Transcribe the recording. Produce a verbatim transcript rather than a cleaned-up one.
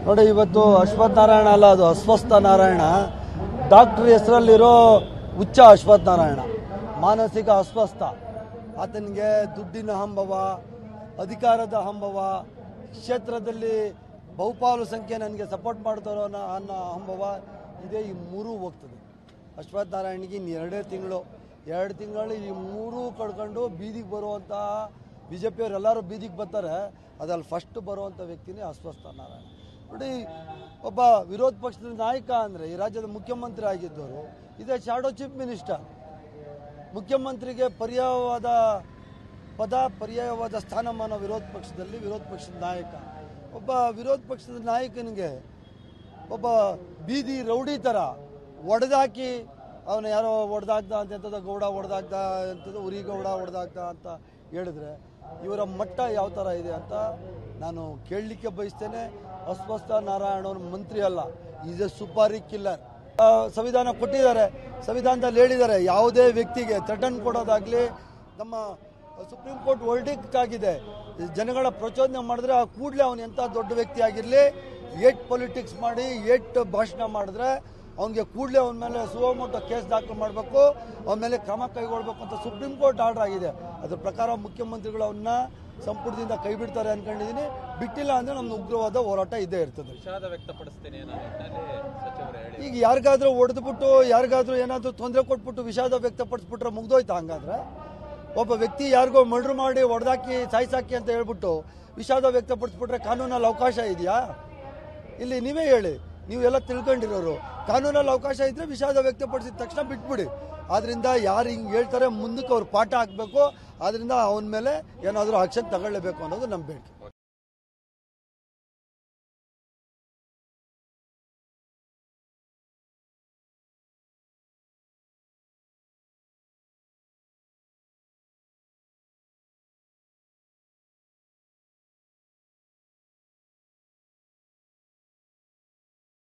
ನೋಡಿ, ಇವತ್ತು ಅಶ್ವಥ್ ನಾರಾಯಣ ಅಲ್ಲ, ಅದು ಅಸ್ವಸ್ಥ ನಾರಾಯಣ. ಡಾಕ್ಟರ್ ಹೆಸರಲ್ಲಿರೋ ಹುಚ್ಚ ಅಶ್ವಥ್ ನಾರಾಯಣ, ಮಾನಸಿಕ ಅಸ್ವಸ್ಥ. ಆತನಿಗೆ ದುಡ್ಡಿನ ಹಂಬವ, ಅಧಿಕಾರದ ಹಂಬವ, ಕ್ಷೇತ್ರದಲ್ಲಿ ಬಹುಪಾಲು ಸಂಖ್ಯೆ ನನಗೆ ಸಪೋರ್ಟ್ ಮಾಡ್ತಾರೋ ಅನ್ನೋ ಹಂಬವ ಇದೇ. ಈ ಮೂರೂ ಹೋಗ್ತದೆ ಅಶ್ವಥ್ ನಾರಾಯಣಿಗೆ. ಇನ್ನು ಎರಡೇ ತಿಂಗಳು ಎರಡು ತಿಂಗಳಲ್ಲಿ ಈ ಮೂರೂ ಕಳ್ಕೊಂಡು ಬೀದಿಗೆ ಬರುವಂಥ ಬಿ ಜೆ ಪಿಯವರೆಲ್ಲರೂ ಬೀದಿಗೆ ಬರ್ತಾರೆ. ಅದ್ರಲ್ಲಿ ಫಸ್ಟ್ ಬರುವಂಥ ವ್ಯಕ್ತಿನೇ ಅಸ್ವಸ್ಥ ನಾರಾಯಣ. ನೋಡಿ, ಒಬ್ಬ ವಿರೋಧ ಪಕ್ಷದ ನಾಯಕ ಅಂದರೆ ಈ ರಾಜ್ಯದ ಮುಖ್ಯಮಂತ್ರಿ ಆಗಿದ್ದವರು, ಇದೇ ಶಾಡೋ ಚೀಫ್ ಮಿನಿಸ್ಟರ್. ಮುಖ್ಯಮಂತ್ರಿಗೆ ಪರ್ಯಾಯವಾದ ಪದ, ಪರ್ಯಾಯವಾದ ಸ್ಥಾನಮಾನ ವಿರೋಧ ಪಕ್ಷದಲ್ಲಿ. ವಿರೋಧ ಪಕ್ಷದ ನಾಯಕ, ಒಬ್ಬ ವಿರೋಧ ಪಕ್ಷದ ನಾಯಕನಿಗೆ ಒಬ್ಬ ಬೀದಿ ರೌಡಿ ಥರ ಒಡೆದಾಕಿ, ಅವನು ಯಾರೋ ಹೊಡೆದಾಗ್ದ ಅಂತ, ಗೌಡ ಹೊಡೆದಾಗ್ದ ಅಂತದ್ದು, ಉರಿಗೌಡ ಹೊಡೆದಾಗ್ದ ಅಂತ ಹೇಳಿದ್ರೆ ಇವರ ಮಟ್ಟ ಯಾವ ಥರ ಇದೆ ಅಂತ ನಾನು ಕೇಳಲಿಕ್ಕೆ ಬಯಸ್ತೇನೆ. ಅಸ್ವಸ್ಥ ನಾರಾಯಣವ್ರ ಮಂತ್ರಿ ಅಲ್ಲ, ಈಸ್ ಎ ಸುಪಾರಿ ಕಿಲ್ಲರ್. ಸಂವಿಧಾನ ಕೊಟ್ಟಿದ್ದಾರೆ, ಸಂವಿಧಾನದಲ್ಲಿ ಹೇಳಿದ್ದಾರೆ ಯಾವುದೇ ವ್ಯಕ್ತಿಗೆ ಥ್ರೆಟನ್ ಕೊಡೋದಾಗಲಿ, ನಮ್ಮ ಸುಪ್ರೀಂ ಕೋರ್ಟ್ ವರ್ಡಿಕ್ಟ್ ಆಗಿದೆ, ಜನಗಳ ಪ್ರಚೋದನೆ ಮಾಡಿದ್ರೆ ಆ ಕೂಡಲೇ ಅವನು ಎಂಥ ದೊಡ್ಡ ವ್ಯಕ್ತಿ ಆಗಿರಲಿ, ಏಟ್ ಪೊಲಿಟಿಕ್ಸ್ ಮಾಡಿ ಏಟ್ ಭಾಷಣ ಮಾಡಿದ್ರೆ ಅವನಿಗೆ ಕೂಡಲೇ ಅವನ ಮೇಲೆ ಸುವಮೋಟೋ ಕೇಸ್ ದಾಖಲು ಮಾಡಬೇಕು, ಅವನ ಮೇಲೆ ಕ್ರಮ ಕೈಗೊಳ್ಳಬೇಕು ಅಂತ ಸುಪ್ರೀಂ ಕೋರ್ಟ್ ಆರ್ಡರ್ ಆಗಿದೆ. ಅದ್ರ ಪ್ರಕಾರ ಮುಖ್ಯಮಂತ್ರಿಗಳು ಅವನ್ನ ಸಂಪುಟದಿಂದ ಕೈ ಬಿಡ್ತಾರೆ ಅನ್ಕೊಂಡಿದ್ದೀನಿ. ಬಿಟ್ಟಿಲ್ಲ ಅಂದ್ರೆ ನಮ್ದು ಉಗ್ರವಾದ ಹೋರಾಟ ಇದ್ದೇ ಇರ್ತದೆ. ವಿಷಾದ ವ್ಯಕ್ತಪಡಿಸ್ತೀನಿ. ಈಗ ಯಾರಿಗಾದ್ರೂ ಹೊಡೆದ್ಬಿಟ್ಟು, ಯಾರಿಗಾದ್ರೂ ಏನಾದ್ರೂ ತೊಂದರೆ ಕೊಟ್ಬಿಟ್ಟು ವಿಷಾದ ವ್ಯಕ್ತಪಡಿಸ್ಬಿಟ್ರೆ ಮುಗ್ದೋಯ್ತಾ? ಹಂಗಾದ್ರೆ ಒಬ್ಬ ವ್ಯಕ್ತಿ ಯಾರಿಗೋ ಮರ್ಡರ್ ಮಾಡಿ ಹೊಡೆದಾಕಿ ಸಾಯಿಸಾಕಿ ಅಂತ ಹೇಳ್ಬಿಟ್ಟು ವಿಷಾದ ವ್ಯಕ್ತಪಡಿಸ್ಬಿಟ್ರೆ ಕಾನೂನಲ್ಲಿ ಅವಕಾಶ ಇದೆಯಾ? ಇಲ್ಲಿ ನೀವೇ ಹೇಳಿ, ನೀವೆಲ್ಲ ತಿಳ್ಕೊಂಡಿರೋರು. ಕಾನೂನಲ್ಲಿ ಅವಕಾಶ ಇದ್ರೆ ವಿಷಾದ ವ್ಯಕ್ತಪಡಿಸಿದ ತಕ್ಷಣ ಬಿಟ್ಬಿಡಿ. ಆದ್ರಿಂದ ಯಾರು ಹಿಂಗೆ ಹೇಳ್ತಾರೆ ಮುಂದಕ್ಕೆ ಅವ್ರು ಪಾಠ ಹಾಕಬೇಕು. ಆದ್ರಿಂದ ಅವನ ಮೇಲೆ ಏನಾದರೂ ಆಕ್ಷನ್ ತಗೊಳ್ಳೇಬೇಕು ಅನ್ನೋದು ನಮ್ಮ ಬೇಡಿಕೆ.